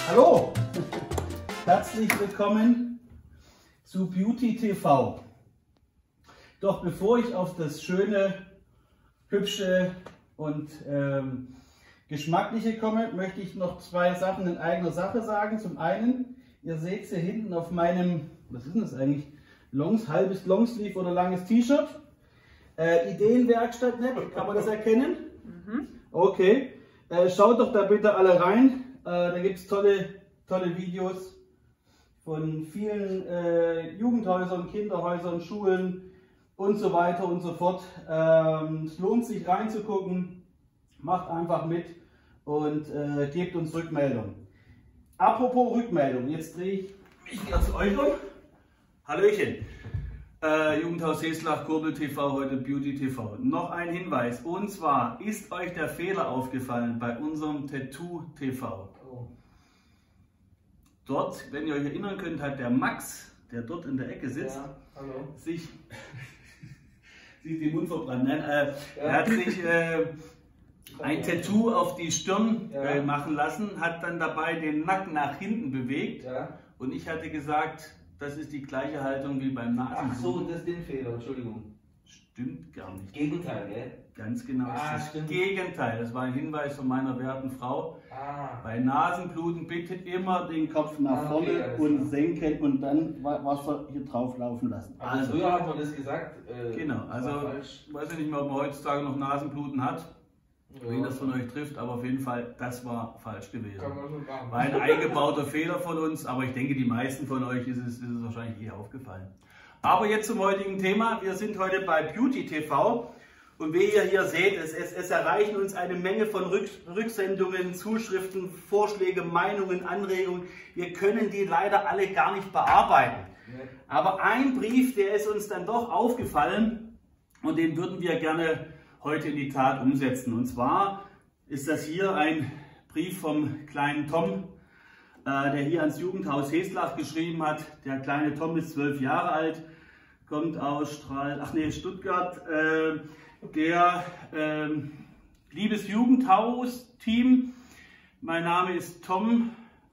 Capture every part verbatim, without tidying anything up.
Hallo, herzlich willkommen zu Beauty T V. Doch bevor ich auf das schöne, hübsche und ähm, geschmackliche komme, möchte ich noch zwei Sachen in eigener Sache sagen. Zum einen, ihr seht hier hinten auf meinem, was ist denn das eigentlich, Longs, halbes Longsleeve oder langes T-Shirt. Äh, Ideenwerkstatt, ne? Kann man das erkennen? Mhm. Okay, äh, schaut doch da bitte alle rein. Äh, da gibt es tolle, tolle Videos von vielen äh, Jugendhäusern, Kinderhäusern, Schulen und so weiter und so fort. Ähm, es lohnt sich reinzugucken, macht einfach mit und äh, gebt uns Rückmeldung. Apropos Rückmeldung, jetzt drehe ich mich wieder zu euch um. Hallöchen, äh, Jugendhaus Heslach, Kurbel T V, heute Beauty T V. Noch ein Hinweis, und zwar ist euch der Fehler aufgefallen bei unserem Tattoo T V. Oh. Dort, wenn ihr euch erinnern könnt, hat der Max, der dort in der Ecke sitzt, ja, hallo. sich, sich den Mund verbrannt. Nein, äh, ja. Er hat sich äh, ein Tattoo auf die Stirn ja. äh, machen lassen, hat dann dabei den Nacken nach hinten bewegt ja. und ich hatte gesagt, das ist die gleiche Haltung wie beim Nasen. Ach so, das ist den Fehler, Entschuldigung. Stimmt gar nicht. Gegenteil, gell? Ganz genau, ah, das stimmt. Gegenteil. Das war ein Hinweis von meiner werten Frau. Ah. Bei Nasenbluten bitte immer den Kopf nach vorne okay, und senken und dann Wasser hier drauf laufen lassen. Aber also, früher hat man das gesagt. Äh, genau, also ich weiß nicht mehr, ob man heutzutage noch Nasenbluten hat. Ja. Wen das von euch trifft, aber auf jeden Fall, das war falsch gewesen. Kann man schon machen. War ein eingebauter Fehler von uns, aber ich denke, die meisten von euch ist es, ist es wahrscheinlich eh aufgefallen. Aber jetzt zum heutigen Thema. Wir sind heute bei Beauty T V und wie ihr hier seht, es, es, es erreichen uns eine Menge von Rück, Rücksendungen, Zuschriften, Vorschläge, Meinungen, Anregungen. Wir können die leider alle gar nicht bearbeiten. Aber ein Brief, der ist uns dann doch aufgefallen und den würden wir gerne heute in die Tat umsetzen. Und zwar ist das hier ein Brief vom kleinen Tom, äh, der hier ans Jugendhaus Heslach geschrieben hat. Der kleine Tom ist zwölf Jahre alt, kommt aus Strahl, ach nee, Stuttgart. Äh, der äh, liebes Jugendhaus-Team, mein Name ist Tom,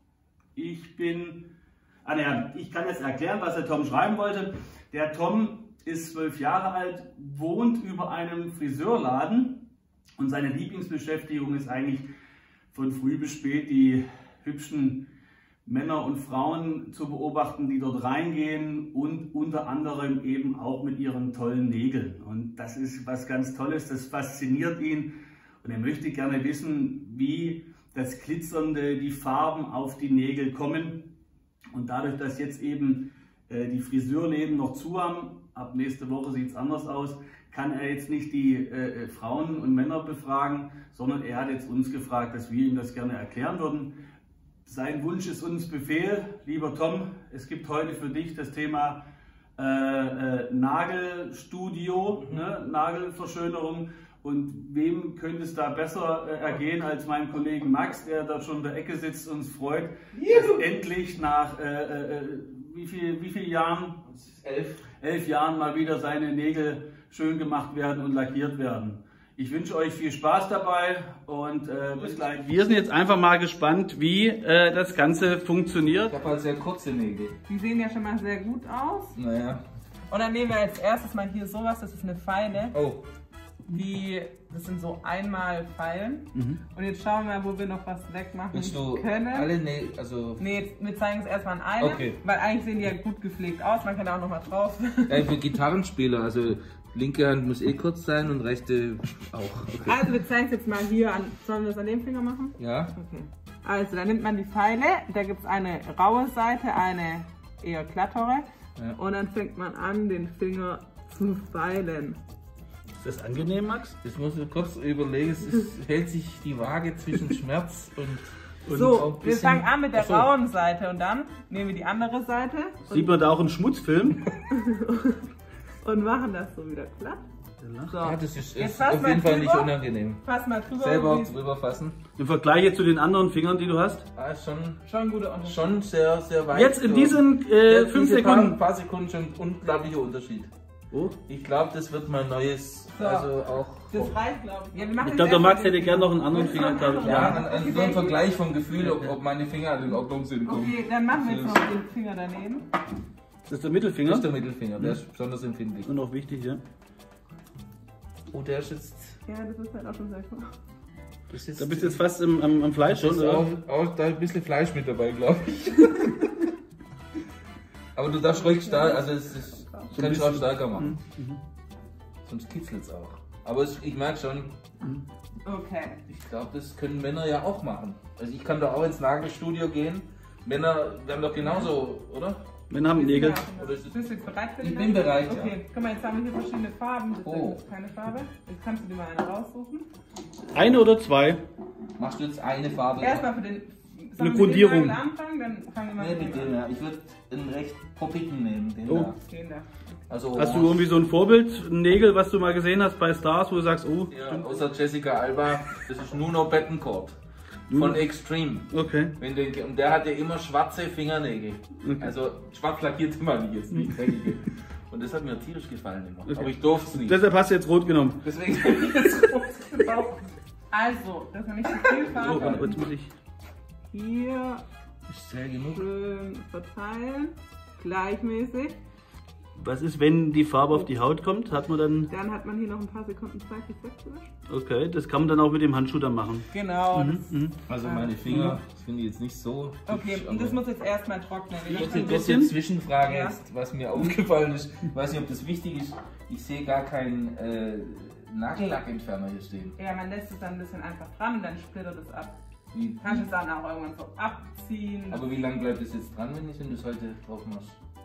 ich bin, ah, ne, ich kann jetzt erklären, was der Tom schreiben wollte. Der Tom ist zwölf Jahre alt, wohnt über einem Friseurladen und seine Lieblingsbeschäftigung ist eigentlich von früh bis spät die hübschen Männer und Frauen zu beobachten, die dort reingehen und unter anderem eben auch mit ihren tollen Nägeln. Und das ist was ganz Tolles, das fasziniert ihn und er möchte gerne wissen, wie das Glitzernde, die Farben auf die Nägel kommen. Und dadurch, dass jetzt eben äh, die Friseurläden noch zu haben, ab nächste Woche sieht es anders aus, kann er jetzt nicht die äh, Frauen und Männer befragen, sondern er hat jetzt uns gefragt, dass wir ihm das gerne erklären würden. Sein Wunsch ist uns Befehl. Lieber Tom, es gibt heute für dich das Thema äh, äh, Nagelstudio, mhm. ne? Nagelverschönerung. Und wem könnte es da besser äh, ergehen als meinem Kollegen Max, der da schon in der Ecke sitzt und uns freut, Juhu. dass endlich nach äh, äh, wie viel, wie viel Jahren? Elf. Elf Jahren mal wieder seine Nägel schön gemacht werden und lackiert werden. Ich wünsche euch viel Spaß dabei und äh, bis gleich. Wir sind jetzt einfach mal gespannt, wie äh, das Ganze funktioniert. Ich habe halt sehr kurze Nägel. Die sehen ja schon mal sehr gut aus. Naja. Und dann nehmen wir als erstes mal hier sowas, das ist eine Feile. Oh. Die, das sind so einmal Pfeilen. Mhm. Und jetzt schauen wir mal, wo wir noch was wegmachen Willst du können. Alle Nägel, also... Nee, wir zeigen es erstmal an eine, okay. Weil eigentlich sehen die ja gut gepflegt aus. Man kann da auch noch mal drauf. Ja, für Gitarrenspieler, also linke Hand muss eh kurz sein und rechte auch. Okay. Also wir zeigen es jetzt mal hier an. Sollen wir es an dem Finger machen? Ja. Okay. Also da nimmt man die Pfeile, da gibt es eine raue Seite, eine eher glattere. Ja. Und dann fängt man an, den Finger zu feilen. Ist das angenehm, Max? Das muss ich kurz überlegen. Es ist, hält sich die Waage zwischen Schmerz und... und so, wir fangen an mit der so. rauen Seite und dann nehmen wir die andere Seite. Sieht man da auch einen Schmutzfilm? Und machen das so wieder glatt. So. Ja, das ist, ist auf jeden Fall nicht unangenehm. Fass mal drüber. Selber drüber fassen. Im Vergleich zu den anderen Fingern, die du hast? Ah, schon, schon ein guter Unterschied. Schon sehr, sehr weit. Jetzt in diesen äh, fünf Sekunden. Ein paar Sekunden schon ein unglaublicher Unterschied. Oh. Ich glaube, das wird mal neues, so. Also auch Das reicht, glaube ich. Ja, wir machen ich glaube, der Max hätte gerne noch einen anderen Finger, glaube ich. Ja, ein, ein, so ein Vergleich vom Gefühl, ob, ob meine Finger in Ordnung sind. Okay, dann machen wir jetzt noch den Finger daneben. Das ist der Mittelfinger? Das ist der Mittelfinger, der ist besonders empfindlich. Und auch wichtig, ja. Oh, der ist jetzt... Ja, das ist halt auch schon sehr cool. Da bist du jetzt fast im, am, am Fleisch schon, oder? Auch, auch da ein bisschen Fleisch mit dabei, glaube ich. Aber du darfst ruhig stark, also es ist, so kannst du auch stärker machen. Mhm. Sonst kitzelt es auch. Aber es, ich merke schon, mhm. okay. Ich glaube, das können Männer ja auch machen. Also ich kann da auch ins Nagelstudio gehen. Männer werden doch genauso, oder? Männer haben Nägel. Oder ist Bist du jetzt bereit für den Ich bin bereit, okay. ja. Okay, guck mal, jetzt haben wir hier verschiedene Farben. Das oh. ist keine Farbe. Jetzt kannst du dir mal eine raussuchen. Eine oder zwei? Machst du jetzt eine Farbe? Erstmal für den... Eine Grundierung. Anfangen, dann fangen wir mal nee, mit dem, ja. Ich würde einen recht poppigen nehmen, den oh. da. Den da. Also hast du irgendwie so ein Vorbild, ein Nägel, was du mal gesehen hast bei Stars, wo du sagst, oh. Ja, außer Jessica Alba, das ist Nuno Bettencourt von Extreme. Okay. Wenn den, und der hat ja immer schwarze Fingernägel. Okay. Also schwarz lackiert meine ich jetzt, nicht dreckige. Und das hat mir tierisch gefallen immer. Okay. Aber ich durfte es nicht. Deshalb hast du jetzt rot genommen. Deswegen habe ich jetzt rot genommen. Also, das ist nicht so viel Farbe. Oh, jetzt muss ich. Hier ist sehr genug. Schön verteilen, gleichmäßig. Was ist, wenn die Farbe auf die Haut kommt? Hat man dann... Dann hat man hier noch ein paar Sekunden Zeit, die wegzuwischen. Okay, das kann man dann auch mit dem Handschuh dann machen. Genau. Mhm, mhm. Also meine Finger, das finde ich jetzt nicht so... Okay, hübsch, und das muss jetzt erstmal trocknen. Ich eine kurze Zwischenfrage ja. ist, was mir aufgefallen ist. Ich weiß nicht, ob das wichtig ist. Ich sehe gar keinen äh, Nagellackentferner hier stehen. Ja, man lässt es dann ein bisschen einfach dran und dann splittert es ab. Wie? Kannst du es dann auch irgendwann so abziehen. Aber wie lange bleibt es jetzt dran, wenn ich wenn du es heute drauf machst?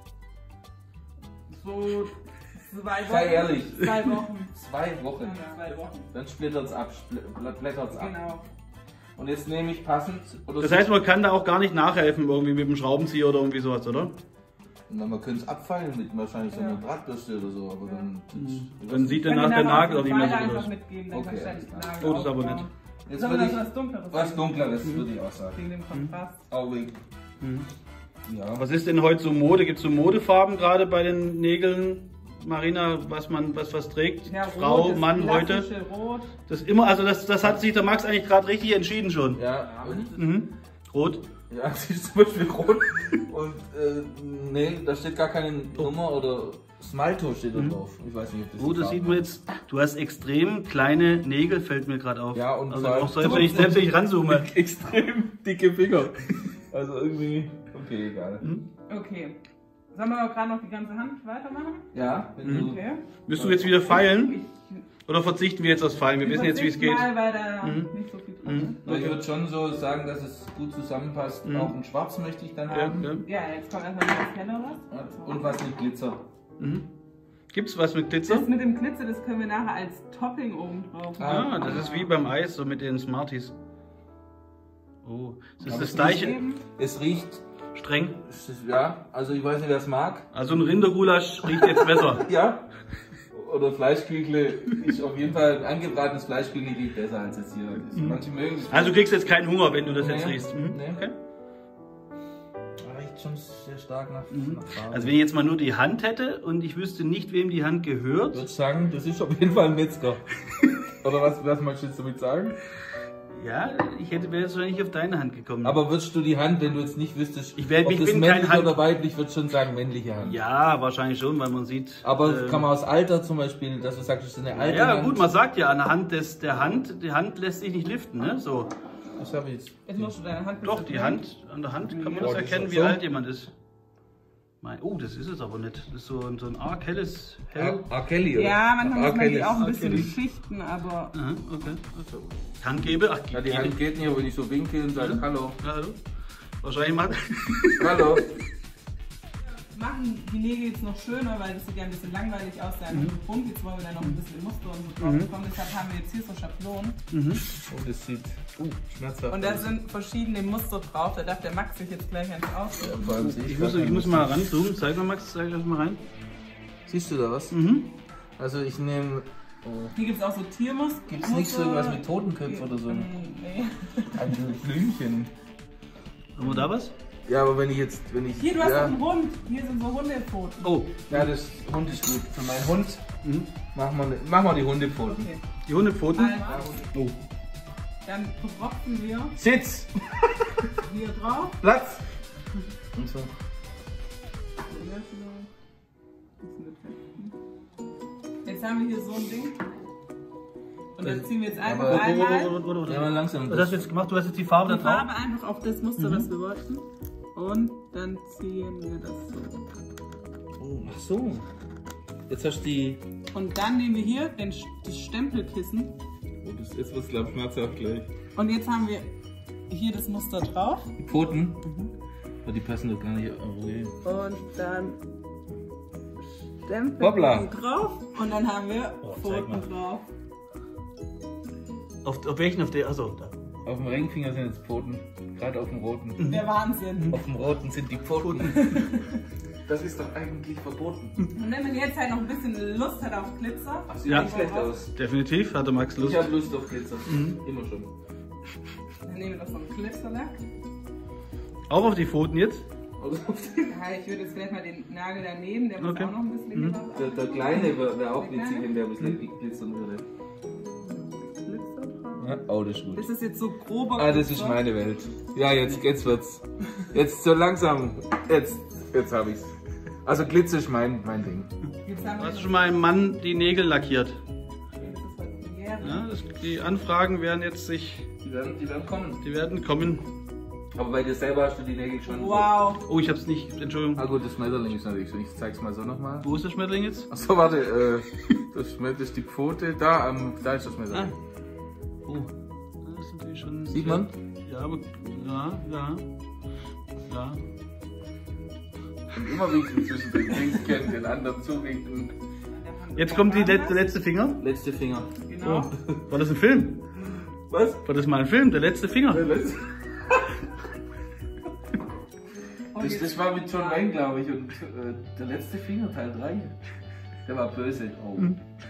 So zwei Wochen. Sei ehrlich. Zwei Wochen. Zwei Wochen. Ja, zwei Wochen. Dann splittert es ab, blättert es ab. Genau. Und jetzt nehme ich passend... Oder das heißt, man kann da auch gar nicht nachhelfen, irgendwie mit dem Schraubenzieher oder irgendwie sowas, oder? Na, man könnte es abfallen mit wahrscheinlich so einer ja. Drahtbürste oder so, aber dann... Mhm. Dann sieht danach der Nagel auch nicht mehr so einfach mitgeben, dann okay. kannst du den Nagel oh, das ist aber nicht. Jetzt würde ich was Dunkleres. Was Dunkleres mhm. würde ich auch sagen. Wegen dem Kontrast. Auweg. Mhm. Ja. Was ist denn heute so Mode? Gibt es so Modefarben gerade bei den Nägeln? Marina, was man was, was trägt? Ja, Frau, rot, Mann heute? Rot. Das immer, also das, das hat sich der Max eigentlich gerade richtig entschieden schon. Ja. Mhm. Rot? Ja, das ist zum Beispiel rot. Und äh, nee, da steht gar keine Nummer oder Smalto steht da drauf. Ich weiß nicht, ob das Oh, das sieht man jetzt. Du hast extrem kleine Nägel, fällt mir gerade auf. Ja, und also auch selbst wenn ich, selbst wenn ich ranzoome. Extrem dicke Finger. Also irgendwie, okay, egal. Mhm. Okay. Sollen wir aber gerade noch die ganze Hand weitermachen? Ja, wenn mhm. du... Okay. Müsst du jetzt wieder feilen? Oder verzichten wir jetzt aufs Feilen? Wir, wir wissen jetzt, wie es geht. Mal, weil da mhm. nicht so viel drin ist. Mhm. Okay. Ich würde schon so sagen, dass es gut zusammenpasst. Mhm. Auch ein Schwarz möchte ich dann ja, haben. Ja, ja, jetzt kommt erstmal das Helleres. Und was mit Glitzer. Mhm. Gibt es was mit Glitzer? Das mit dem Glitzer, das können wir nachher als Topping oben drauf machen. Ah, das ist wie beim Eis, so mit den Smarties. Oh, das ist Aber das gleiche. Es riecht streng. Ja, also ich weiß nicht, wer es mag. Also ein Rindergulasch riecht jetzt besser. Ja. Oder Fleischküchle ist auf jeden Fall ein angebratenes Fleischküchle riecht besser als jetzt hier. Mhm. Manche mögen es. Also du kriegst jetzt keinen Hunger, wenn du das nee. jetzt riechst. Mhm. Nee. Okay. Riecht schon sehr stark nach, mhm. nach Farbe. Also wenn ich jetzt mal nur die Hand hätte und ich wüsste nicht, wem die Hand gehört. Ich würde sagen, das ist auf jeden Fall ein Metzger. Oder was, was möchtest du jetzt damit sagen? Ja, ich hätte wäre jetzt nicht auf deine Hand gekommen. Aber würdest du die Hand, wenn du jetzt nicht wüsstest, ich wär, ob ich das bin männlich kein oder weiblich, würdest du schon sagen männliche Hand? Ja, wahrscheinlich schon, weil man sieht... Aber ähm, kann man aus Alter zum Beispiel, dass du sagst, das ist eine alte ja, Hand? Ja gut, man sagt ja, an der Hand des, der Hand, die Hand lässt sich nicht liften, ne? So. Was habe ich jetzt? Jetzt musst du deine Hand... Doch, die Hand, an der Hand kann man das erkennen, wie alt jemand ist. Mein, oh, das ist es aber nicht. Das ist so, so ein arg helles... Hell. R. Kelly, oder? Ja, manchmal muss man die auch ein bisschen schichten, aber... Aha, okay. Also, Handgebe? Ach, ja, die Gebe. Hand geht nicht, wenn ich so winke und sage, ja. Hallo. Ja, hallo. Wahrscheinlich macht... Hallo. Machen die Nägel jetzt noch schöner, weil das sieht ja ein bisschen langweilig aus, der mhm. Grund. Jetzt wollen wir da noch ein bisschen Muster und so drauf mhm. bekommen. Deshalb haben wir jetzt hier so Schablonen. Mhm. Oh, das sieht uh, schmerzhaft Und da sind verschiedene Muster drauf. Da darf der Max sich jetzt gleich eins aussuchen. Ja, ich, ich, muss, ich muss mal ranzoomen. Zeig mal, Max, zeig das mal rein. Siehst du da was? Mhm. Also ich nehme... Oh. Hier gibt es auch so Tiermuster. Gibt es nicht so irgendwas mit Totenköpfen oder so? Nee. Ein Blümchen. Haben wir da was? Ja, aber wenn ich jetzt, wenn ich... Hier, du hast ja. doch einen Hund. Hier sind so Hundepfoten. Oh, ja, das Hund ist gut. Für meinen Hund mhm. machen, wir, machen wir die Hundepfoten. Okay. Die Hundepfoten? Also, oh. Dann tropfen wir Sitz! hier drauf. Platz! Und so. Jetzt haben wir hier so ein Ding. Und dann ziehen wir jetzt einfach aber, einmal Oder, oder, oder. Ja, mal langsam. Was hast du jetzt gemacht? Du hast jetzt die Farbe die da drauf? Farbe einfach auf das Muster, mhm. was wir wollten. Und dann ziehen wir das so. Oh, ach so. Jetzt hast du die... Und dann nehmen wir hier den, das Stempelkissen. Oh, das ist was, glaube ich, schmerzhaft gleich. Und jetzt haben wir hier das Muster drauf. Die Pfoten? Mhm. Oh, die passen doch gar nicht. Oh, nee. Und dann Stempel drauf. Und dann haben wir oh, Pfoten drauf. Auf, auf welchen? Auf der? Achso, da. Auf dem Ringfinger sind jetzt Pfoten. Gerade auf dem roten. Der Wahnsinn. Auf dem roten sind die Pfoten. Das ist doch eigentlich verboten. Und wenn man jetzt halt noch ein bisschen Lust hat auf Glitzer. Ach, sieht ja nicht schlecht aus. Definitiv, hatte Max Lust. Ich habe Lust auf Glitzer. Mhm. Immer schon. Dann nehmen wir noch so einen Glitzerlack. Auch auf die Pfoten jetzt? Ja, ich würde jetzt vielleicht mal den Nagel daneben, der muss okay. auch noch ein bisschen mhm. Der, der kleine wäre wär auch witzig, wenn der ein bisschen mhm. glitzern würde. Ja, oh, das ist gut. Das ist jetzt so grober. Ah, das ist meine Welt. Ja, jetzt, jetzt wird's. Jetzt so langsam. Jetzt, jetzt habe ich's. Also Glitzer ist mein, mein Ding. Hast du schon mal einem Mann die Nägel lackiert? Ja, das, die Anfragen werden jetzt sich... Die werden, die werden kommen. Die werden kommen. Aber bei dir selber hast du die Nägel schon... Wow. Oh, ich hab's nicht, Entschuldigung. Ah gut, das Schmetterling ist natürlich so. Ich zeig's mal so nochmal. Wo ist der Schmetterling jetzt? Achso, warte. Äh, das ist die Pfote. Da, ähm, da ist das Schmetterling. Ah. Oh, das ist natürlich schon... Sieht man? Ja, aber... Ja, ja. Ja. Und immer winken zwischen den Dings kennen, den anderen zuwinken. Jetzt kommt die letzte, letzte Finger. Letzte Finger. Genau. Oh. War das ein Film? Was? War das mal ein Film? Der letzte Finger? Der letzte. das, das war mit John Wayne, glaube ich. Und äh, der letzte Finger, Teil drei. Der war böse. Oh.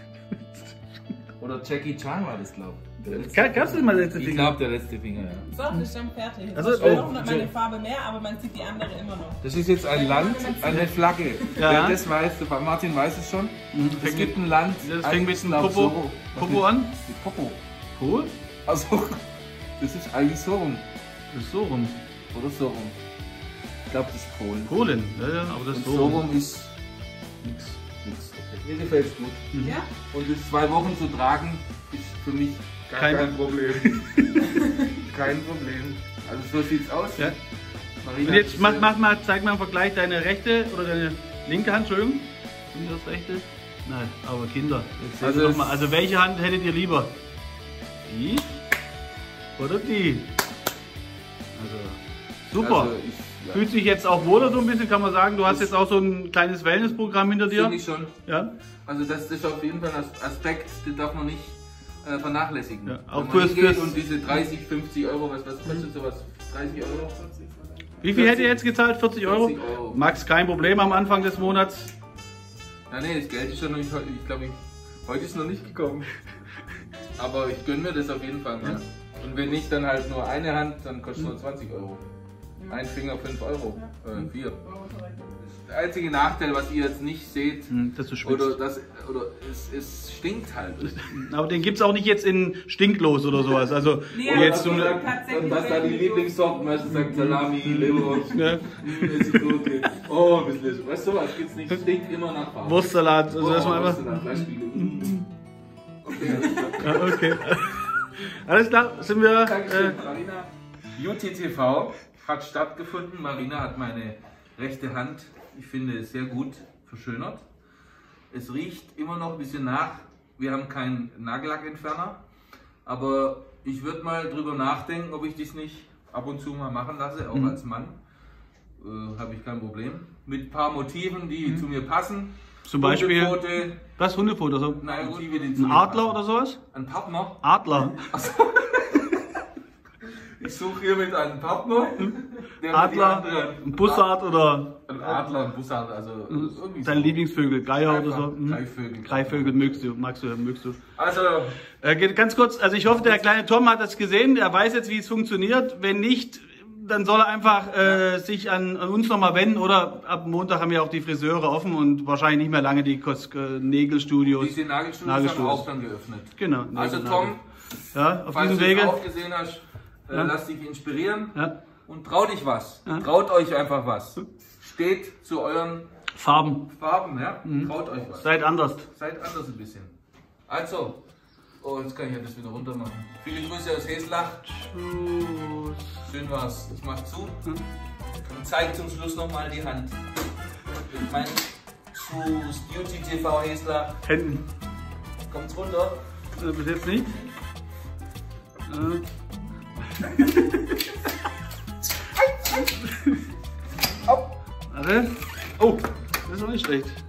Oder Jackie Chan war das, glaube ich. Kannst du mal der letzte Finger? Ich glaube, der letzte Finger, ja. So, das ist schon fertig. Also, ich oh, noch meine so. Farbe mehr, aber man sieht die andere immer noch. Das ist jetzt ein Land, eine Flagge. Ja. Wer das weiß, Martin weiß es schon. Mhm. Es gibt ein Land. Das fängt mit dem Popo, so. Popo an? Mit Popo. Cool. Also, das ist eigentlich so rum. Das ist so rum. Oder so rum. Ich glaube, das ist Polen. Polen, ja, ja, aber das ist so, so rum. rum ist nix. Nix. Okay. Mir gefällt es gut. Mhm. Ja? Und das zwei Wochen zu tragen, ist für mich gar kein, kein Problem. Kein Problem. Also so sieht's aus. Ja. Und jetzt mach, mach mal, zeig mal im Vergleich deine rechte oder deine linke Hand, Entschuldigung. Und das rechte? Nein, aber Kinder. Jetzt also, noch mal. Also welche Hand hättet ihr lieber? Die oder die? Also super. Also ich, ja. Fühlt sich jetzt auch wohler so ein bisschen, kann man sagen. Du hast ich jetzt auch so ein kleines Wellnessprogramm hinter dir. Finde ich schon. Ja. Also das ist auf jeden Fall ein Aspekt, den darf man nicht äh, vernachlässigen. Ja, auch fürs, fürs und diese dreißig, fünfzig Euro, was, was kostet sowas? dreißig Euro? Wie viel hätte ihr jetzt gezahlt? vierzig Euro? vierzig Euro. Max, kein Problem am Anfang des Monats. Ja, nee, das Geld ist schon noch nicht, ich glaube, ich, heute ist noch nicht gekommen. Aber ich gönne mir das auf jeden Fall mal. Ja. Und wenn nicht, dann halt nur eine Hand, dann kostet es nur zwanzig Euro. Ein Finger fünf Euro, äh, vier. Der einzige Nachteil, was ihr jetzt nicht seht, hm, dass du oder, das, oder es, es stinkt halt. Aber den gibt es auch nicht jetzt in stinklos oder sowas. Also nee, jetzt so sagt, was da die Lieblingssorten, weißt du, sagt Salami, Leberwurst, ja. Oh, ein bisschen. Weißt du was, gibt's nicht, stinkt immer nach Farbe. Wurstsalat, also oh, das mal einfach. Okay, alles klar. Ja, okay. Alles klar, sind wir. Dankeschön, äh, Marina. U T T V hat stattgefunden. Marina hat meine rechte Hand, ich finde, sehr gut verschönert. Es riecht immer noch ein bisschen nach. Wir haben keinen Nagellackentferner, aber ich würde mal drüber nachdenken, ob ich das nicht ab und zu mal machen lasse, auch mhm. als Mann. Äh, Habe ich kein Problem. Mit ein paar Motiven, die mhm. zu mir passen. Zum Beispiel. Hundepfote. Was? Hundepfote? So? Nein, Motive, die zu Ein Adler passen. Oder sowas? Ein Partner. Adler. Also, ich suche hier mit einem Partner. Adler, ein Bussard oder. Ein Adler, ein Bussard, also. Dein so. Lieblingsvögel, Geier Einfach, oder so. Hm? Greifvögel. Greifvögel mögst du, magst du, mögst du. Also. Äh, ganz kurz, also ich hoffe, der kleine Tom hat das gesehen, er weiß jetzt, wie es funktioniert. Wenn nicht, dann soll er einfach äh, sich an, an uns nochmal wenden, oder ab Montag haben ja auch die Friseure offen und wahrscheinlich nicht mehr lange die Kos äh, Nägelstudios. Diese Nagelstudios, Nagelstudios haben auch dann geöffnet. Genau. Also Tom, ja, auf falls diesem du Wege. es auch gesehen hast, äh, ja. lass dich inspirieren ja. und trau dich was. Ja. Traut euch einfach was. Steht zu euren Farben. Farben, ja? Mhm. Traut euch was. Seid anders. Seid anders ein bisschen. Also, oh, jetzt kann ich ja das wieder runter machen. Viele Grüße aus Heslach. Tschüss. Schön war's. Ich mach zu und zeig zum Schluss nochmal die Hand. Mit meinen Tschüss, Beauty T V Heslach. Händen. Kommt's runter? Äh, bis jetzt nicht. Äh. Hopp. Warte. Oh, das ist auch nicht schlecht.